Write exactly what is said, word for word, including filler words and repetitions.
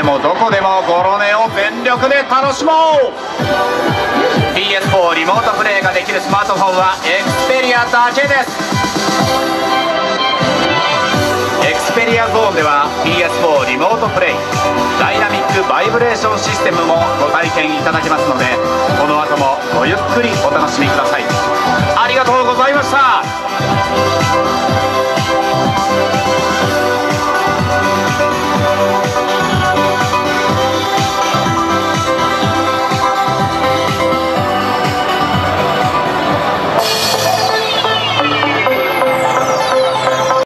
でもどこでもゴロネを全力で楽しもう。 ピーエスフォー リモートプレイができるスマートフォンはエクスペリアだけです。エクスペリアゾーンでは ピーエスフォー リモートプレイダイナミックバイブレーションシステムもご体験いただけますので、この後もごゆっくりお楽しみください。ありがとうございました。